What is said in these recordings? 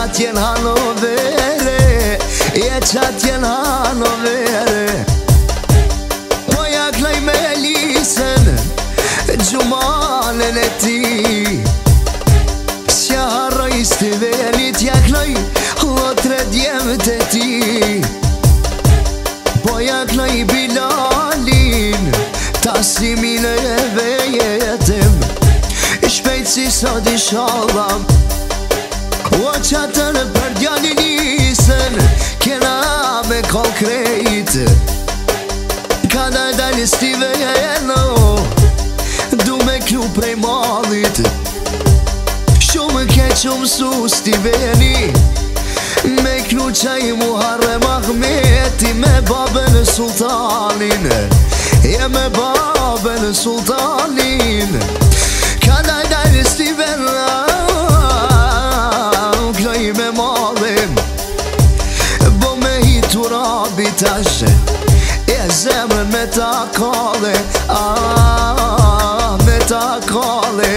qatjen Hanovere, je qatjen Hanovere. Po ja kloj me lisen gjumanën e ti, s'ja harroj stivenit, ja kloj lotre djemët e ti. Po ja kloj Bilalin, tasimin e vejetem, shpejt si sot inshallah. O qatër për djallin isen, kena me kol krejt, ka dal stiveno, du me klu prej malit. Shumë keqëm su stiveni, me klu qaj Muharrem Ahmeti, me babën sultanin, me babën sultanin. Ka dal stivena, kloj me malim, bo me hitu rabi tash, e zemrën me ta kale, me ta kale.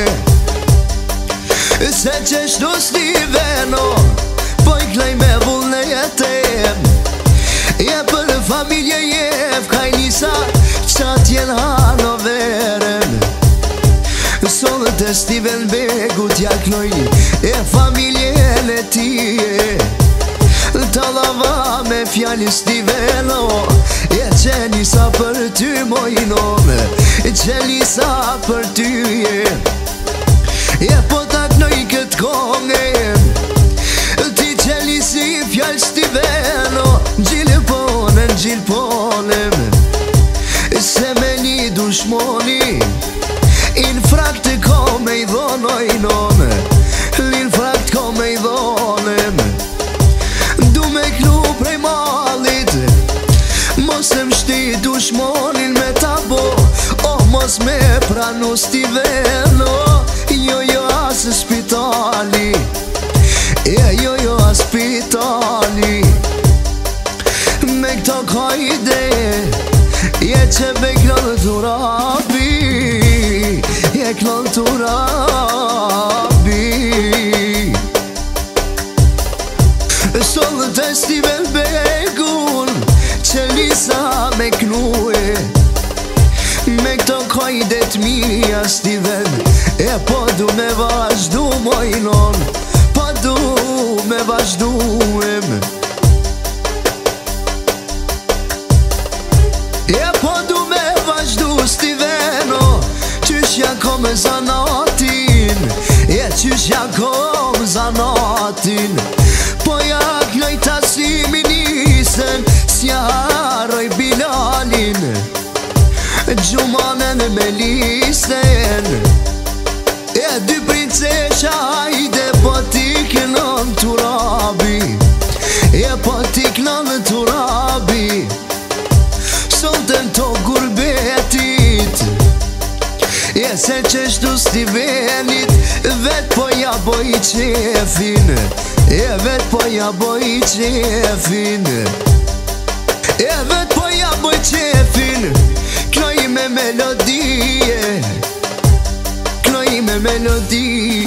Se qeshtu stiveno, po i kloj me vullne jetem, je për familje jef, kaj nisa qatjen Hanoveren. Solët e Stiven Begut ja kloj, e familjen e tije, talava me fjallë Stiveno, e qenisa për ty mojnon, qenisa për tyje. E po ta knoj këtë kongen, ti qenisi fjallë Stiveno, gjilponen, se me një dushmoni, in frakt ko me i dhonojnon, in frakt ko me i dhonem. Du me klu prej malit, mos e mshti dushmonin me tabo, o mos me pranu Stiveno, jo as spitali, jo as spitali. Me këto kajde, je që be klonë të rabi, je klonë të rabi. Solët e Stiven Begun, që lisa me knue, me këto kajdet mija Stiven, e po du me vazhdu mojnon, po du me vazhduem. E po du me vazhdu Stiveno, qysh ja kom zanatin, qysh ja kom zanatin. Po ja kloj tasimin isen, s'ja harroj Bilalin, gjumanën me lisen. E dy princesha hajde, po ti kënon të rabi, po ti kënon të rabi. Solten to gurbetit, se qeshtu Stivenit, vet po ja boj qefin, vet po ja boj qefin, vet po ja boj qefin. Kloj me melodie, kloj me melodi,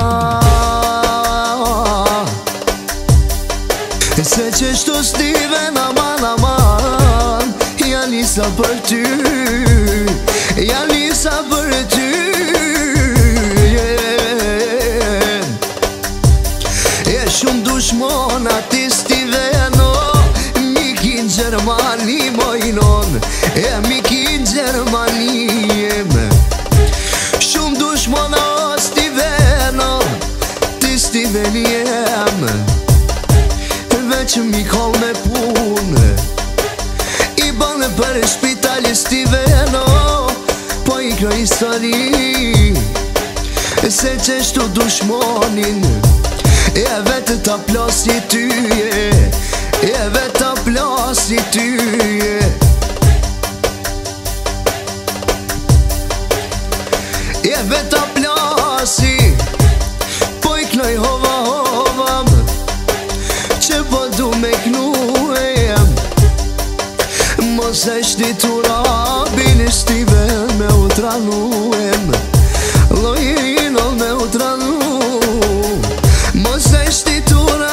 se qeshtu Stiven aman aman, ja lisa për ty, ja lisa për ty. E shumë dushmona ti Stiveno, mikin Gjermani mojnon, e mikin Gjermani jem. Shumë dushmona o Stiveno, ti Stiveni jem, veç mi kol me pun, i banë për shpitali Stiveno, po i kjo histori, se qeshtu dushmonin, e vetë ta plasi tyje, e vetë ta plasi tyje. E vetë ta plasi, po i kloj hova hovam, që po du me knuem. Mos e shti të rabin Stiven me utranuem, lojino me utranu. Mos e shti të rabin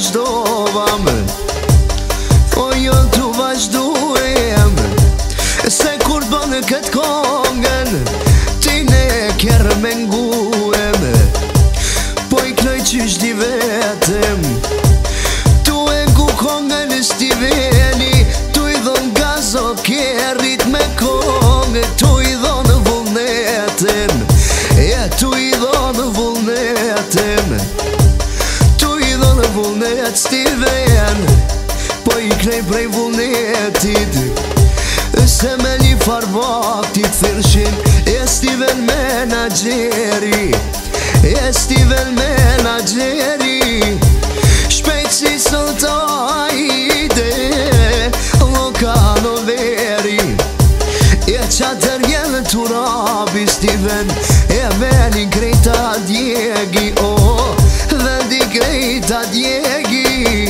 vazhdovam, o jo tu vazhduem. Se kur bënë këtë kongën, ti ne kërë me nguem. Po i knoj qysh di vetëm, tu e ngu kongën s'ti veni. Tu i dhon gazo kërrit me kongë, tu i dhon vullnetem. Tu i dhon vullnetem, tu i dhon vullnet s'ti ven. Po i knej prej vullnetit, se me një farbaktit thirshin. E Steven menageri, e Steven menageri. Shpejt si sultajde, lokano veri. E qatër jelë turabi Steven, e veni krejta djegi. O, vendi krejta djegi,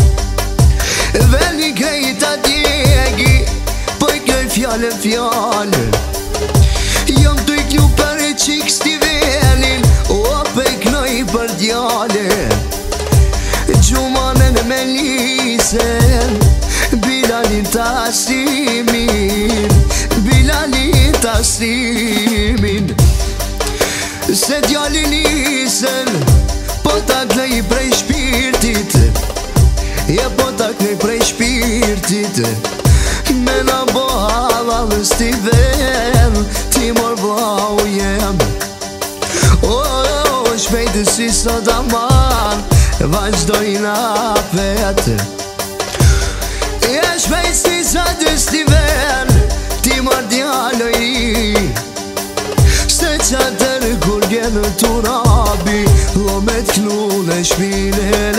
veni krejta djegi. Po i knoj fjallë, jam të i kju për e qik Stevenin. O, po i knoj për djale, Gjumanen me lisen, Bilalin tasimin, Bilalin tasimin. Se djali lisen, po ta knoj prej shpirtit, ja po ta knoj prej shpirtit. Me na bo halal Steven, ti mor vlau jem. O, shpejtë si sot aman, vazhdojna vetë. E shpejtë si sot Steven, ti mor djalloj ri. Se qatër kur gjenë turabi, lo me t'knu në shpine